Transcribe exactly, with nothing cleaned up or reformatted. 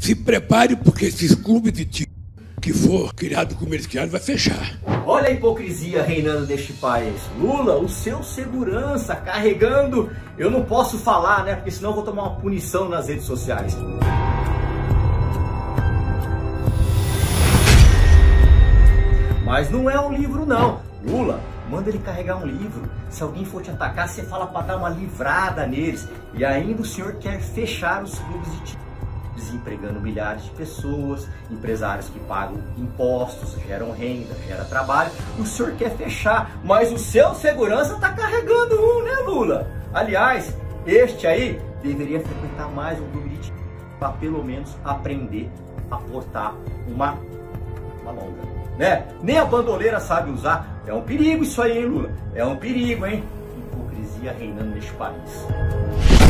Se prepare, porque esses clubes de tiro que for criado como eles criaram vai fechar. Olha a hipocrisia reinando neste país. Lula, o seu segurança carregando... Eu não posso falar, né? Porque senão eu vou tomar uma punição nas redes sociais. Mas não é um livro, não. Lula, manda ele carregar um livro. Se alguém for te atacar, você fala para dar uma livrada neles. E ainda o senhor quer fechar os clubes de tiro, desempregando milhares de pessoas, empresários que pagam impostos, geram renda, geram trabalho. O senhor quer fechar, mas o seu segurança está carregando um, né, Lula? Aliás, este aí deveria frequentar mais um clube de tiro para pelo menos aprender a portar uma, uma longa, né? Nem a bandoleira sabe usar. É um perigo isso aí, hein, Lula? É um perigo, hein? Hipocrisia reinando neste país.